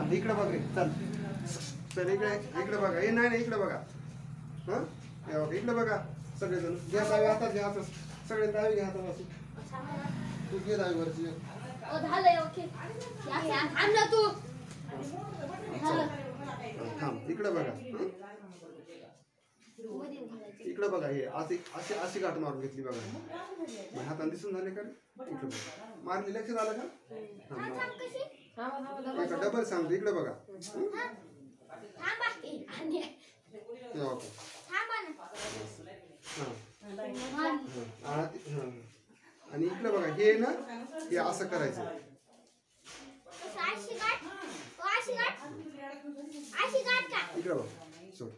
चाल इकडे बघ रे चल चल इकडे बघा हे नाही इकडे बघा हा इकडे बघा सगळेजण घ्या डावी हातात घ्या हातात सगळे डावी घ्या हातात असं तू घे डावी वरची झालंय ओके थांब ना तू थांब इकडे बघा इकडे बघा हे अशी अशी अशी गाठ मारून घेतली बघा हाताने दिसून झाले का मारली लक्ष झालं का डबल सांगतो इकडे बघा आणि इकडे बघा हे ना हे असं करायचं इकडे बघ सोड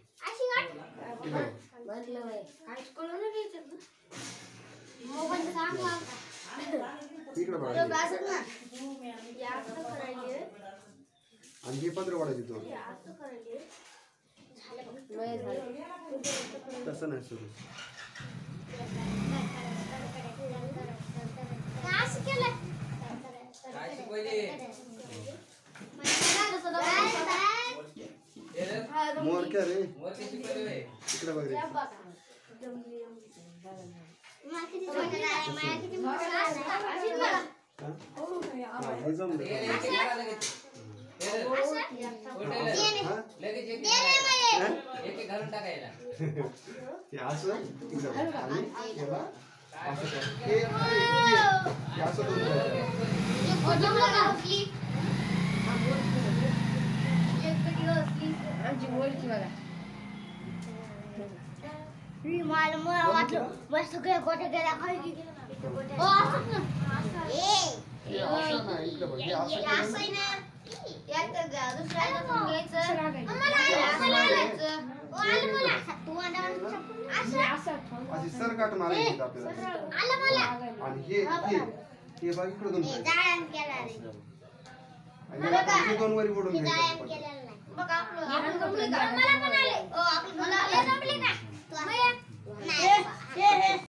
इकडे बघा आणि हे 15 वाढायचे तो तसं नाही सुरू मोर क्या रे इकडे बघ रे सर काट मारायची आपल्याला आणि हे बघ इकडे दोन वरी बुडून घ्यायचं